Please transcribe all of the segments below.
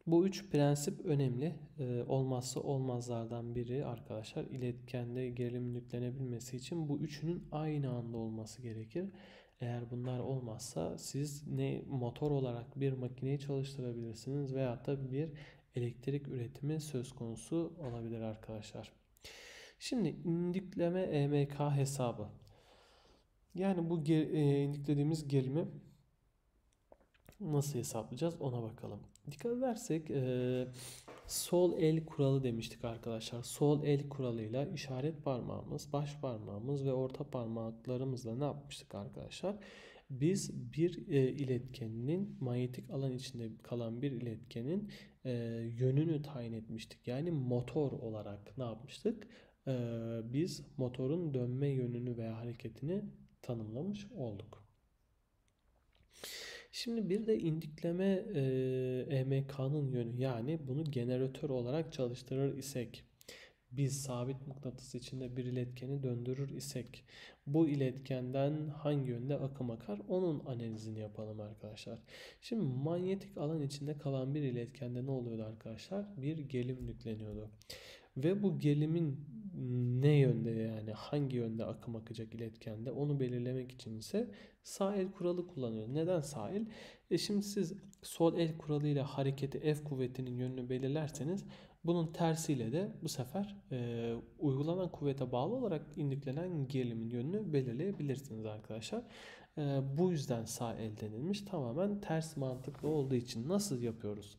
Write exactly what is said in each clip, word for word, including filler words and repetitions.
Bu üç prensip önemli. Ee, olmazsa olmazlardan biri arkadaşlar. İletkende gerilim yüklenebilmesi için bu üçünün aynı anda olması gerekir. Eğer bunlar olmazsa siz ne motor olarak bir makineyi çalıştırabilirsiniz veyahut da bir elektrik üretimi söz konusu olabilir arkadaşlar. Şimdi indikleme E M K hesabı. Yani bu ger- e, indiklediğimiz gerilimi nasıl hesaplayacağız ona bakalım. Dikkat edersek e, sol el kuralı demiştik arkadaşlar. Sol el kuralıyla işaret parmağımız, baş parmağımız ve orta parmaklarımızla ne yapmıştık arkadaşlar? Biz bir e, iletkenin manyetik alan içinde kalan bir iletkenin e, yönünü tayin etmiştik. Yani motor olarak ne yapmıştık? E, biz motorun dönme yönünü veya hareketini tanımlamış olduk. Şimdi bir de indikleme e, E M K'nın yönü, yani bunu jeneratör olarak çalıştırır isek, biz sabit mıknatıs içinde bir iletkeni döndürür isek bu iletkenden hangi yönde akım akar, onun analizini yapalım arkadaşlar. Şimdi manyetik alan içinde kalan bir iletkende ne oluyordu arkadaşlar? Bir gerilim yükleniyordu. Ve bu gerilimin ne yönde, yani hangi yönde akım akacak iletkende, onu belirlemek için ise sağ el kuralı kullanıyor. Neden sağ el? E şimdi siz sol el kuralıyla hareketi F kuvvetinin yönünü belirlerseniz bunun tersiyle de bu sefer e, uygulanan kuvvete bağlı olarak indüklenen gerilimin yönünü belirleyebilirsiniz arkadaşlar. E, bu yüzden sağ el denilmiş. Tamamen ters mantıklı olduğu için. Nasıl yapıyoruz?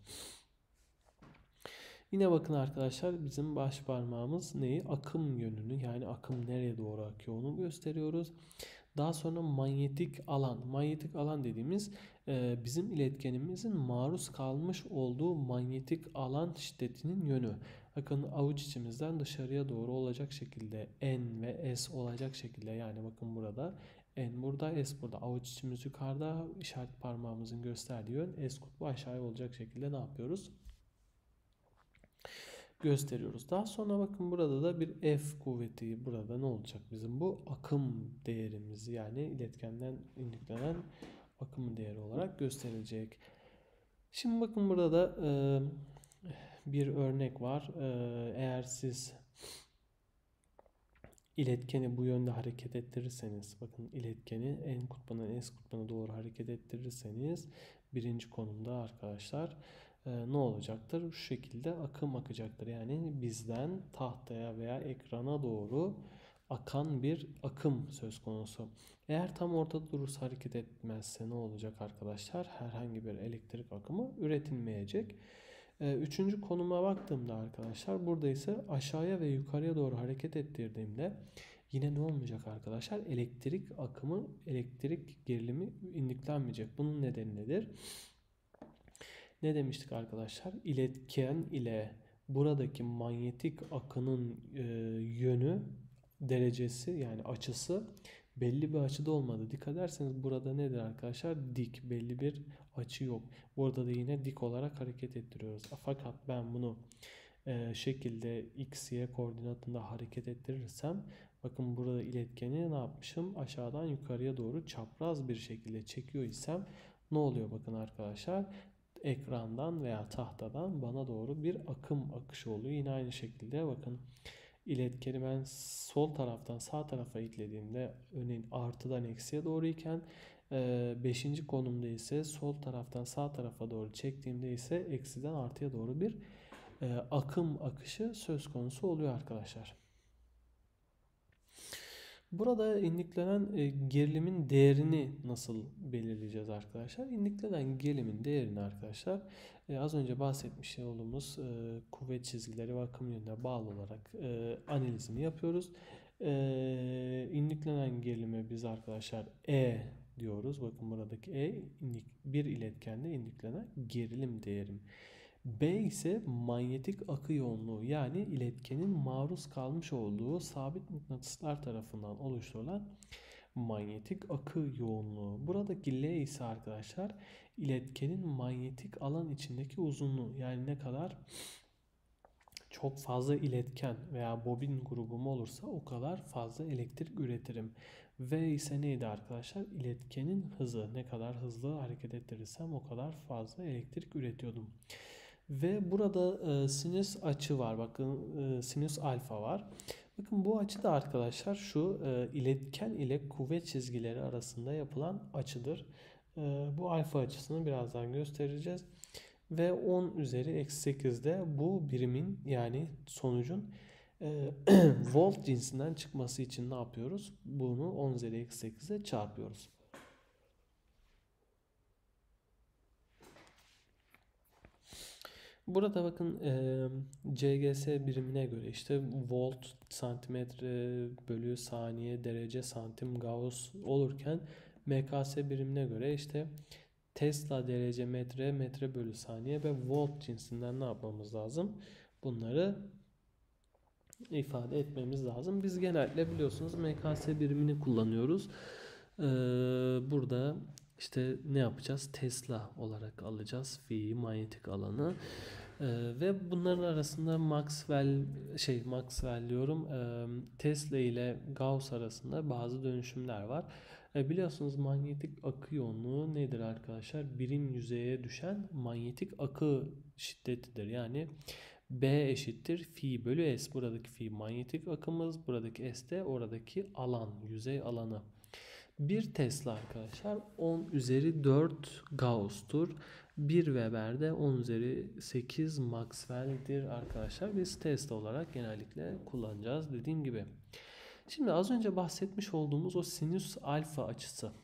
Yine bakın arkadaşlar, bizim baş parmağımız neyi? Akım yönünü, yani akım nereye doğru akıyor onu gösteriyoruz. Daha sonra manyetik alan. Manyetik alan dediğimiz e, bizim iletkenimizin maruz kalmış olduğu manyetik alan şiddetinin yönü. Bakın avuç içimizden dışarıya doğru olacak şekilde N ve S olacak şekilde, yani bakın burada N burada, S burada. Avuç içimiz yukarıda, işaret parmağımızın gösterdiği yön S kutbu aşağıya olacak şekilde ne yapıyoruz? Gösteriyoruz. Daha sonra bakın burada da bir F kuvveti, burada ne olacak bizim bu akım değerimiz, yani iletkenden indüklenen akım değeri olarak gösterilecek. Şimdi bakın burada da e, bir örnek var. E, eğer siz iletkeni bu yönde hareket ettirirseniz, bakın iletkeni N kutbundan S kutbuna doğru hareket ettirirseniz birinci konumda arkadaşlar e, ne olacaktır? Şu şekilde akım akacaktır. Yani bizden tahtaya veya ekrana doğru akan bir akım söz konusu. Eğer tam ortada durursa, hareket etmezse ne olacak arkadaşlar? Herhangi bir elektrik akımı üretilmeyecek. Ee, Üçüncü konuma baktığımda arkadaşlar, burada ise aşağıya ve yukarıya doğru hareket ettirdiğimde yine ne olmayacak arkadaşlar? Elektrik akımı, elektrik gerilimi indüklenmeyecek. Bunun nedeni nedir? Ne demiştik arkadaşlar? İletken ile buradaki manyetik akının e, yönü, derecesi, yani açısı belli bir açıda olmadı. Dikkat ederseniz burada nedir arkadaşlar? Dik, belli bir açı yok. Burada da yine dik olarak hareket ettiriyoruz. Fakat ben bunu e, şekilde x, y koordinatında hareket ettirirsem, bakın burada iletkeni ne yapmışım? Aşağıdan yukarıya doğru çapraz bir şekilde çekiyor isem ne oluyor bakın arkadaşlar? Ekrandan veya tahtadan bana doğru bir akım akışı oluyor. Yine aynı şekilde bakın, iletkeni ben sol taraftan sağ tarafa itlediğimde, örneğin artıdan eksiye doğru iken beşinci konumda ise sol taraftan sağ tarafa doğru çektiğimde ise eksiden artıya doğru bir e, akım akışı söz konusu oluyor arkadaşlar. Burada indiklenen e, gerilimin değerini nasıl belirleyeceğiz arkadaşlar? İndiklenen gerilimin değerini arkadaşlar e, az önce bahsetmiş olduğumuz e, kuvvet çizgileri ve akım yönüne bağlı olarak e, analizini yapıyoruz. E, indiklenen gerilime biz arkadaşlar E diyoruz. Bakın buradaki E bir iletkende indiklenen gerilim değerim. B ise manyetik akı yoğunluğu, yani iletkenin maruz kalmış olduğu sabit mıknatıslar tarafından oluşturulan manyetik akı yoğunluğu. Buradaki L ise arkadaşlar iletkenin manyetik alan içindeki uzunluğu, yani ne kadar çok fazla iletken veya bobin grubum olursa o kadar fazla elektrik üretirim. V ise neydi arkadaşlar? İletkenin hızı. Ne kadar hızlı hareket ettirirsem o kadar fazla elektrik üretiyordum. Ve burada e, sinüs açı var. Bakın e, sinüs alfa var. Bakın bu açı da arkadaşlar şu e, iletken ile kuvvet çizgileri arasında yapılan açıdır. E, bu alfa açısını birazdan göstereceğiz. Ve on üzeri eksi sekizde bu birimin yani sonucun e, volt cinsinden çıkması için ne yapıyoruz? Bunu on üzeri eksi sekize çarpıyoruz. Burada bakın e, C G S birimine göre işte volt, santimetre bölü saniye, derece, santim, Gauss olurken M K S birimine göre işte Tesla, derece, metre, metre bölü saniye ve volt cinsinden ne yapmamız lazım? Bunları ifade etmemiz lazım. Biz genellikle biliyorsunuz M K S birimini kullanıyoruz. Ee, burada işte ne yapacağız? Tesla olarak alacağız fi'yi, manyetik alanı. Ee, ve bunların arasında Maxwell şey Maxwell diyorum e, Tesla ile Gauss arasında bazı dönüşümler var. E, biliyorsunuz manyetik akı yoğunluğu nedir arkadaşlar? Birim yüzeye düşen manyetik akı şiddetidir. Yani B eşittir fi bölü s. Buradaki fi manyetik akımız, buradaki s de oradaki alan, yüzey alanı. bir Tesla arkadaşlar on üzeri dört Gauss'tur. bir Weber de on üzeri sekiz Maxwell'dir arkadaşlar. Biz Tesla olarak genellikle kullanacağız dediğim gibi. Şimdi az önce bahsetmiş olduğumuz o sinüs alfa açısı.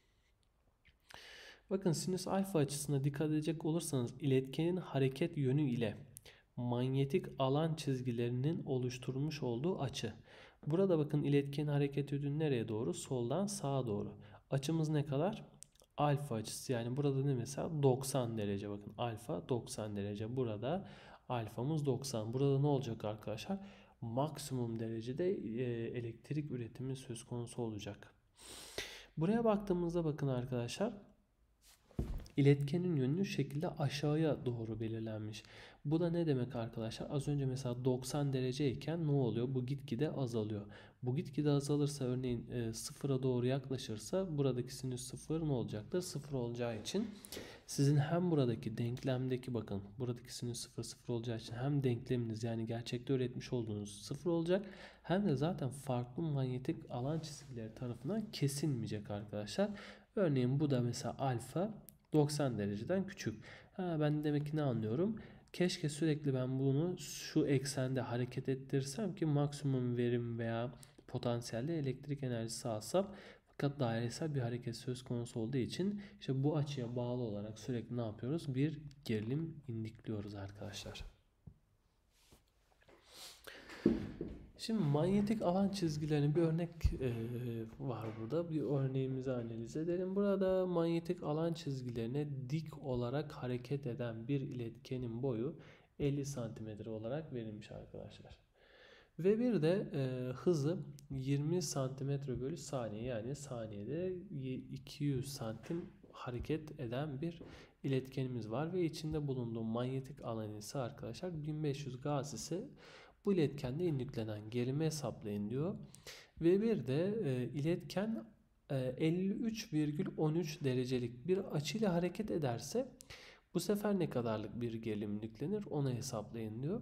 Bakın sinüs alfa açısına dikkat edecek olursanız iletkenin hareket yönü ile manyetik alan çizgilerinin oluşturmuş olduğu açı. Burada bakın iletkenin hareket yönü nereye doğru? Soldan sağa doğru. Açımız ne kadar? Alfa açısı. Yani burada ne mesela? doksan derece. Bakın alfa doksan derece. Burada alfamız doksan. Burada ne olacak arkadaşlar? Maksimum derecede elektrik üretimi söz konusu olacak. Buraya baktığımızda bakın arkadaşlar. İletkenin yönü şekilde aşağıya doğru belirlenmiş. Bu da ne demek arkadaşlar? Az önce mesela doksan dereceyken ne oluyor? Bu gitgide azalıyor. Bu gitgide azalırsa örneğin e, sıfıra doğru yaklaşırsa buradaki sinüs sıfır ne olacaktır? Sıfır olacağı için sizin hem buradaki denklemdeki bakın buradaki sinüs sıfır sıfır olacağı için hem denkleminiz yani gerçekte öğretmiş olduğunuz sıfır olacak hem de zaten farklı manyetik alan çizgileri tarafından kesilmeyecek arkadaşlar. Örneğin bu da mesela alfa doksan dereceden küçük. Ha, ben demek ki ne anlıyorum? Keşke sürekli ben bunu şu eksende hareket ettirsem ki maksimum verim veya potansiyelde elektrik enerjisi alsam. Fakat dairesel bir hareket söz konusu olduğu için işte bu açıya bağlı olarak sürekli ne yapıyoruz? Bir gerilim indikliyoruz arkadaşlar. Şimdi manyetik alan çizgilerinin bir örnek e, var burada. Bir örneğimizi analiz edelim. Burada manyetik alan çizgilerine dik olarak hareket eden bir iletkenin boyu elli santimetre olarak verilmiş arkadaşlar. Ve bir de e, hızı yirmi santimetre bölü saniye yani saniyede iki yüz santim hareket eden bir iletkenimiz var. Ve içinde bulunduğu manyetik alan ise arkadaşlar bin beş yüz Gauss ise bu iletkende indüklenen gerilimi hesaplayın diyor. Ve bir de e, iletken e, elli üç virgül on üç derecelik bir açıyla hareket ederse bu sefer ne kadarlık bir gerilim indüklenir onu hesaplayın diyor.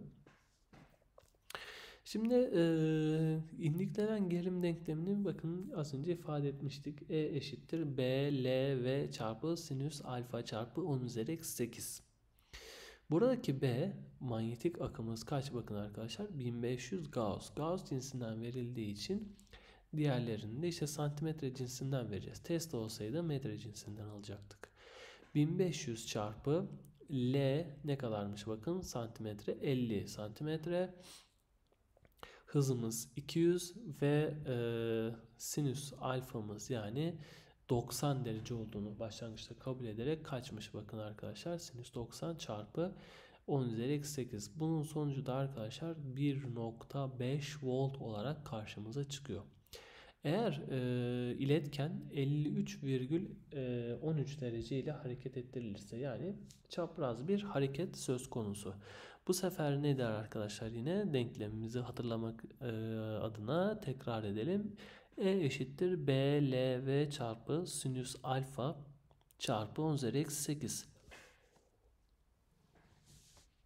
Şimdi e, indüklenen gerilim denklemini bakın az önce ifade etmiştik. E eşittir B, L, V çarpı sinüs alfa çarpı on üzeri eksi sekiz. Buradaki B manyetik akımımız kaç bakın arkadaşlar? bin beş yüz Gauss. Gauss cinsinden verildiği için diğerlerini de işte santimetre cinsinden vereceğiz. Tesla olsaydı metre cinsinden alacaktık. bin beş yüz çarpı L ne kadarmış bakın santimetre elli santimetre. Hızımız iki yüz ve e, sinüs alfamız yani doksan derece olduğunu başlangıçta kabul ederek kaçmış bakın arkadaşlar. Sinüs doksan çarpı on üzeri eksi sekiz. Bunun sonucu da arkadaşlar bir nokta beş volt olarak karşımıza çıkıyor. Eğer e, iletken elli üç virgül on üç derece ile hareket ettirilirse yani çapraz bir hareket söz konusu. Bu sefer ne der arkadaşlar yine denklemimizi hatırlamak e, adına tekrar edelim. E eşittir B, L, V çarpı sinüs alfa çarpı on üzeri eksi sekiz.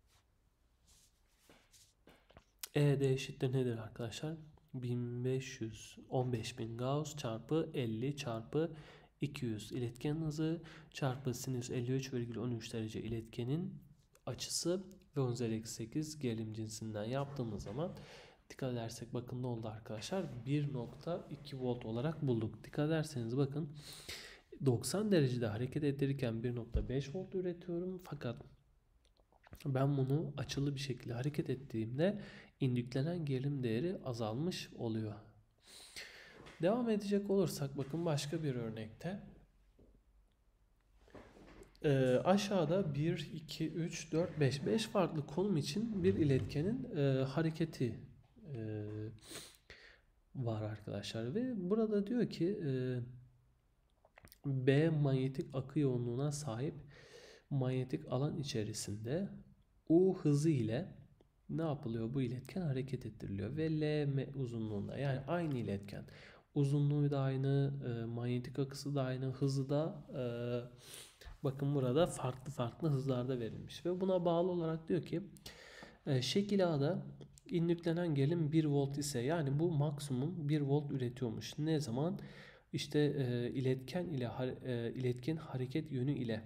E de eşittir nedir arkadaşlar? bin beş yüz on beş bin Gauss çarpı elli çarpı iki yüz iletken hızı çarpı sinüs elli üç virgül on üç derece iletkenin açısı ve on üzeri eksi sekiz gerilim cinsinden yaptığımız zaman dikkat edersek bakın ne oldu arkadaşlar? bir nokta iki volt olarak bulduk. Dikkat ederseniz bakın doksan derecede hareket ettirirken bir nokta beş volt üretiyorum. Fakat ben bunu açılı bir şekilde hareket ettiğimde indüklenen gerilim değeri azalmış oluyor. Devam edecek olursak bakın başka bir örnekte. Ee, aşağıda bir, iki, üç, dört, beş. beş farklı konum için bir iletkenin e, hareketi e, var arkadaşlar. Ve burada diyor ki e, B manyetik akı yoğunluğuna sahip manyetik alan içerisinde U hızı ile ne yapılıyor? Bu iletken hareket ettiriliyor ve L uzunluğunda, yani aynı iletken. Uzunluğu da aynı, e, manyetik akısı da aynı, hızı da e, bakın burada farklı farklı hızlarda verilmiş. Ve buna bağlı olarak diyor ki e, şekil A'da indüklenen gerilim bir volt ise, yani bu maksimum bir volt üretiyormuş. Ne zaman? İşte e, iletken ile e, iletken hareket yönü ile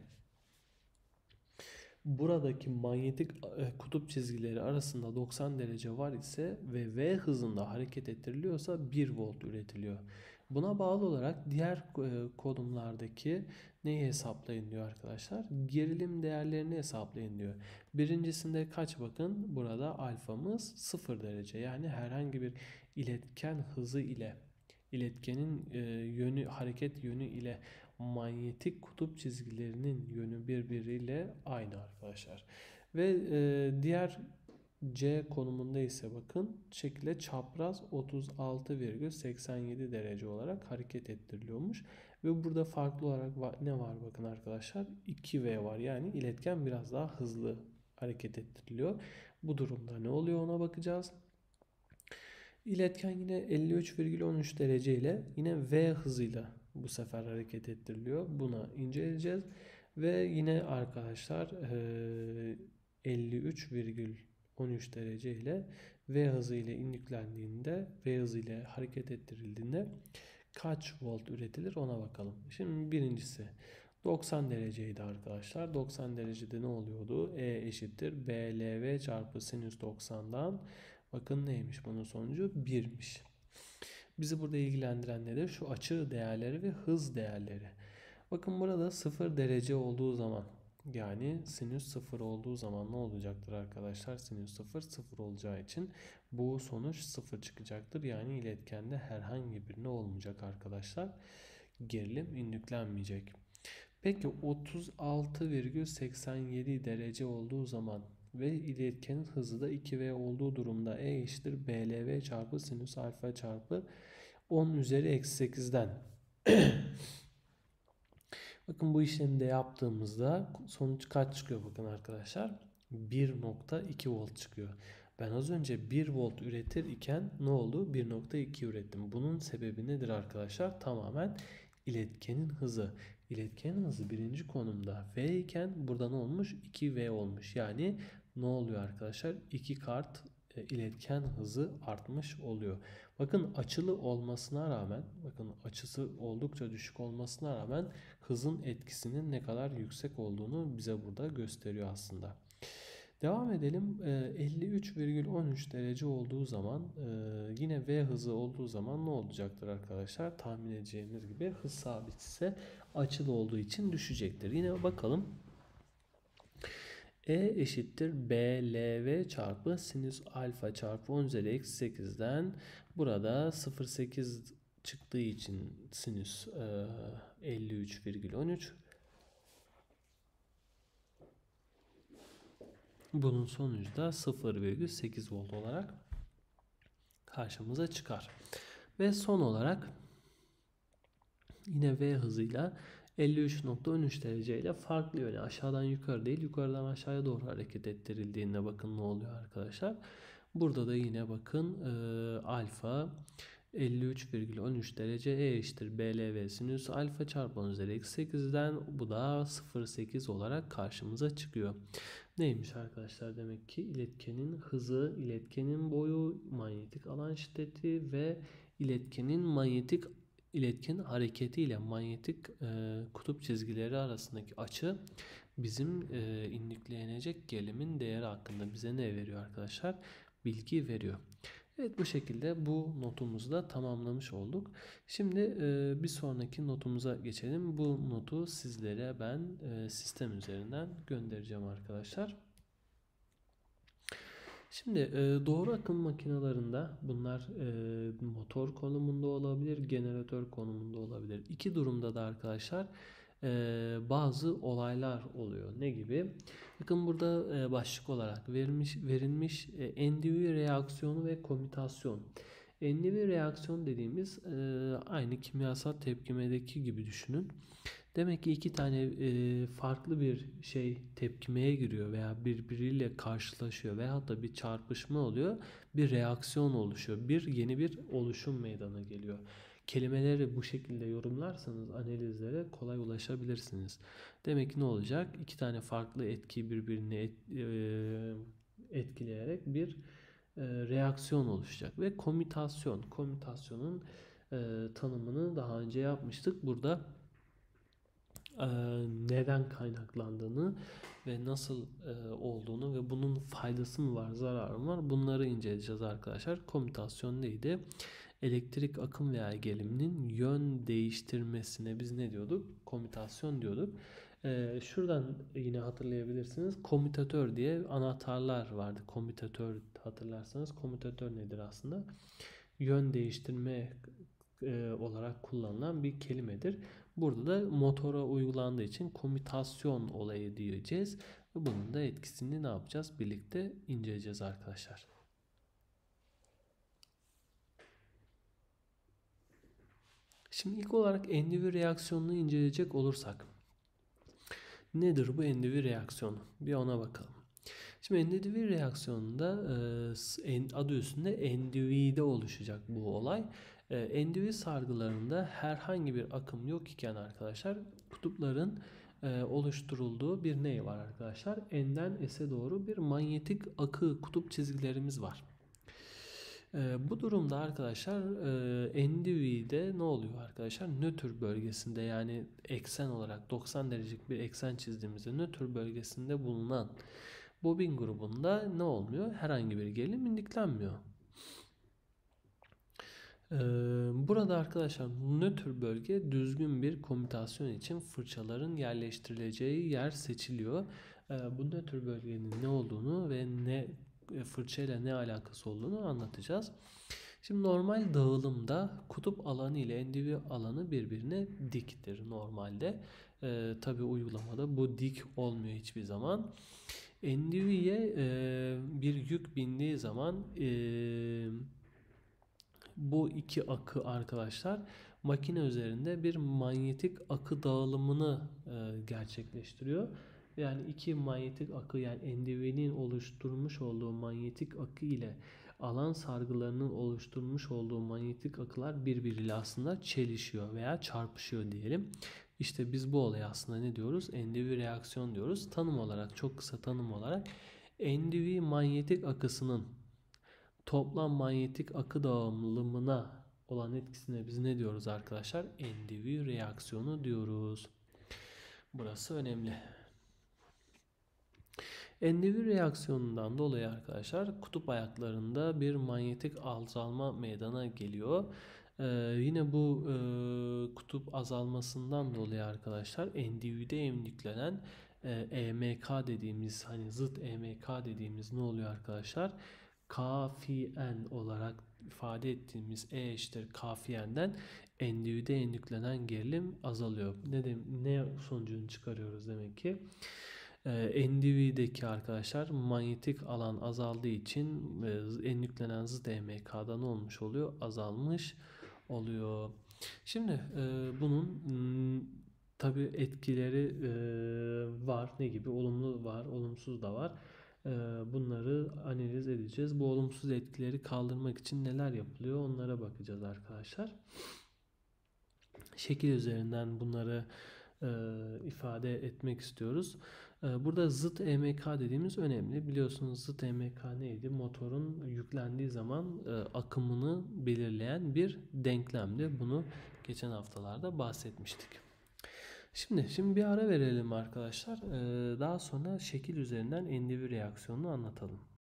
buradaki manyetik e, kutup çizgileri arasında doksan derece var ise ve V hızında hareket ettiriliyorsa bir volt üretiliyor. Buna bağlı olarak diğer e, konumlardaki neyi hesaplayın diyor arkadaşlar? Gerilim değerlerini hesaplayın diyor. Birincisinde kaç, bakın burada alfamız sıfır derece, yani herhangi bir iletken hızı ile iletkenin e, yönü, hareket yönü ile manyetik kutup çizgilerinin yönü birbiriyle aynı arkadaşlar. Ve e, diğer C konumunda ise bakın şekilde çapraz otuz altı virgül seksen yedi derece olarak hareket ettiriliyormuş. Ve burada farklı olarak ne var bakın arkadaşlar? iki V var, yani iletken biraz daha hızlı hareket ettiriliyor. Bu durumda ne oluyor ona bakacağız. İletken yine elli üç virgül on üç derece ile yine V hızıyla bu sefer hareket ettiriliyor. Buna inceleyeceğiz. Ve yine arkadaşlar elli üç virgül on üç derece ile V hızı ile indüklendiğinde, V hızı ile hareket ettirildiğinde kaç volt üretilir ona bakalım. Şimdi birincisi doksan dereceydi arkadaşlar. doksan derecede ne oluyordu? E eşittir B L V çarpı sinüs doksandan. Bakın neymiş bunun sonucu? birmiş. Bizi burada ilgilendiren nedir? Şu açı değerleri ve hız değerleri. Bakın burada sıfır derece olduğu zaman, yani sinüs sıfır olduğu zaman ne olacaktır arkadaşlar? Sinüs sıfır sıfır olacağı için bu sonuç sıfır çıkacaktır. Yani iletkende herhangi bir ne olmayacak arkadaşlar? Gerilim indüklenmeyecek. Peki otuz altı virgül seksen yedi derece olduğu zaman ve iletkenin hızı da iki V olduğu durumda E eşittir B L V çarpı sinüs alfa çarpı on üzeri eksi sekizden. Bakın bu işlemi de yaptığımızda sonuç kaç çıkıyor bakın arkadaşlar? bir nokta iki volt çıkıyor. Ben az önce bir volt üretir iken ne oldu? bir nokta iki ürettim. Bunun sebebi nedir arkadaşlar? Tamamen iletkenin hızı. İletkenin hızı birinci konumda V iken burada ne olmuş? iki V olmuş. Yani ne oluyor arkadaşlar? iki kart e, iletken hızı artmış oluyor. Bakın açılı olmasına rağmen, bakın açısı oldukça düşük olmasına rağmen hızın etkisinin ne kadar yüksek olduğunu bize burada gösteriyor aslında. Devam edelim. elli üç virgül on üç derece olduğu zaman yine V hızı olduğu zaman ne olacaktır arkadaşlar? Tahmin edeceğimiz gibi hız sabit ise açılı olduğu için düşecektir. Yine bakalım. E eşittir B L V çarpı sinüs alfa çarpı on üzeri eksi sekizden burada sıfır virgül sekiz çıktığı için sinüs elli üç virgül on üç. Bunun sonucu da sıfır virgül sekiz volt olarak karşımıza çıkar. Ve son olarak yine V hızıyla elli üç virgül on üç derece ile farklı yöne, aşağıdan yukarı değil yukarıdan aşağıya doğru hareket ettirildiğinde bakın ne oluyor arkadaşlar. Burada da yine bakın e, alfa elli üç virgül on üç derece E eşittir B L V sinüs alfa çarpı on üzeri eksi sekizden bu da sıfır virgül sekiz olarak karşımıza çıkıyor. Neymiş arkadaşlar? Demek ki iletkenin hızı, iletkenin boyu, manyetik alan şiddeti ve iletkenin manyetik iletken hareketiyle manyetik e, kutup çizgileri arasındaki açı bizim e, indüklenecek gerilimin değeri hakkında bize ne veriyor arkadaşlar? Bilgi veriyor. Evet, bu şekilde bu notumuzu da tamamlamış olduk. Şimdi e, bir sonraki notumuza geçelim. Bu notu sizlere ben e, sistem üzerinden göndereceğim arkadaşlar. Şimdi e, doğru akım makinelerinde bunlar e, motor konumunda olabilir, jeneratör konumunda olabilir. İki durumda da arkadaşlar e, bazı olaylar oluyor. Ne gibi? Bakın burada e, başlık olarak verilmiş verilmiş e, endüvi reaksiyonu ve komütasyon. Endüvi reaksiyon dediğimiz e, aynı kimyasal tepkimedeki gibi düşünün. Demek ki iki tane e, farklı bir şey tepkimeye giriyor veya birbiriyle karşılaşıyor veya da bir çarpışma oluyor. Bir reaksiyon oluşuyor. Bir yeni bir oluşum meydana geliyor. Kelimeleri bu şekilde yorumlarsanız analizlere kolay ulaşabilirsiniz. Demek ki ne olacak? İki tane farklı etki birbirini et, e, etkileyerek bir e, reaksiyon oluşacak ve komütasyon. Komütasyonun e, tanımını daha önce yapmıştık. Burada neden kaynaklandığını ve nasıl olduğunu ve bunun faydası mı var, zararı mı var, bunları inceleyeceğiz arkadaşlar. Komütasyon neydi? Elektrik akım veya geriliminin yön değiştirmesine biz ne diyorduk? Komütasyon diyorduk. Şuradan yine hatırlayabilirsiniz. Komütatör diye anahtarlar vardı. Komütatör, hatırlarsanız komütatör nedir aslında? Yön değiştirme olarak kullanılan bir kelimedir. Burada da motora uygulandığı için komütasyon olayı diyeceğiz. Ve bunun da etkisini ne yapacağız? Birlikte inceleyeceğiz arkadaşlar. Şimdi ilk olarak endüvi reaksiyonunu inceleyecek olursak. Nedir bu endüvi reaksiyonu? Bir ona bakalım. Şimdi endüvi reaksiyonunda adı üstünde endüvide oluşacak bu olay. Endüvi sargılarında herhangi bir akım yok iken arkadaşlar kutupların oluşturulduğu bir ney var arkadaşlar? N'den S'e doğru bir manyetik akı kutup çizgilerimiz var. Bu durumda arkadaşlar endüvide ne oluyor arkadaşlar? Nötr bölgesinde, yani eksen olarak doksan derecelik bir eksen çizdiğimizde nötr bölgesinde bulunan bobin grubunda ne olmuyor? Herhangi bir gerilim indüklenmiyor. Burada arkadaşlar nötr bölge düzgün bir komütasyon için fırçaların yerleştirileceği yer seçiliyor. Bu nötr bölgenin ne olduğunu ve ne fırçayla ne alakası olduğunu anlatacağız. Şimdi normal dağılımda kutup alanı ile endüvi alanı birbirine diktir normalde. Ee, Tabi uygulamada bu dik olmuyor hiçbir zaman. Endüviye e, bir yük bindiği zaman e, bu iki akı arkadaşlar makine üzerinde bir manyetik akı dağılımını e, gerçekleştiriyor. Yani iki manyetik akı, yani endüvinin oluşturmuş olduğu manyetik akı ile alan sargılarının oluşturmuş olduğu manyetik akılar birbiriyle aslında çelişiyor veya çarpışıyor diyelim. İşte biz bu olaya aslında ne diyoruz? Endüvi reaksiyon diyoruz. Tanım olarak, çok kısa tanım olarak, endüvi manyetik akısının toplam manyetik akı dağılımına olan etkisine biz ne diyoruz arkadaşlar? Endüvi reaksiyonu diyoruz. Burası önemli. Endüvi reaksiyonundan dolayı arkadaşlar kutup ayaklarında bir manyetik azalma meydana geliyor. Ee, yine bu e, kutup azalmasından dolayı arkadaşlar endüvide emdiklenen e, E M K dediğimiz, hani zıt E M K dediğimiz ne oluyor arkadaşlar? Kafiyen olarak ifade ettiğimiz E eşittir kafiyenden endüvide endüklenen gerilim azalıyor. Ne, de, ne sonucunu çıkarıyoruz demek ki? Endüvideki arkadaşlar manyetik alan azaldığı için endüklenen zıt E M K'da ne olmuş oluyor? Azalmış oluyor. Şimdi e, bunun m, tabi etkileri e, var. Ne gibi? Olumlu var, olumsuz da var. E, bunları analiz edeceğiz. Bu olumsuz etkileri kaldırmak için neler yapılıyor? Onlara bakacağız arkadaşlar. Şekil üzerinden bunları e, ifade etmek istiyoruz. Ee, Burada zıt E M K dediğimiz önemli. Biliyorsunuz zıt E M K neydi? Motorun yüklendiği zaman e, akımını belirleyen bir denklemdi. Bunu geçen haftalarda bahsetmiştik. Şimdi şimdi bir ara verelim arkadaşlar. Ee, Daha sonra şekil üzerinden endüvi reaksiyonunu anlatalım.